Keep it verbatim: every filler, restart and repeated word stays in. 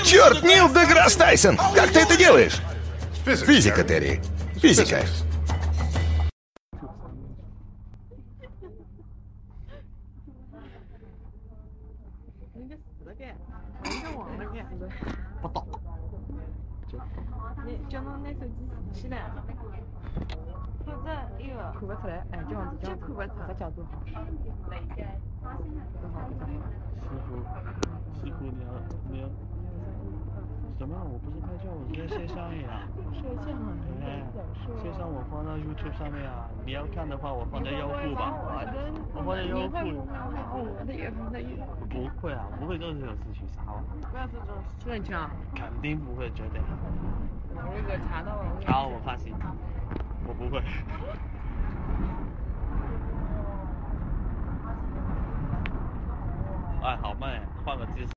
Черт, Нил Деграсс Тайсон! Как ты это делаешь? Физика, Терри. Физика. 不懂。 你叫侬拿手机自起来，否则一个看不出来，哎，这样子，这样子， 看不出来这角度好。 师傅，师傅，你要你要什么？我不是拍照，我是在摄像呀。 摄像啊， 哎，摄像我放到 YouTube 上面啊。你要看的话，我放在优酷吧。 我的， 我放在优酷。 我的也放在优酷。 不会啊，不会做这种事情，傻吧？ 不要这种乱讲。 肯定不会，绝对。 我那个查到了。 好，我放心，我不会。哎，好慢哎，换个姿势。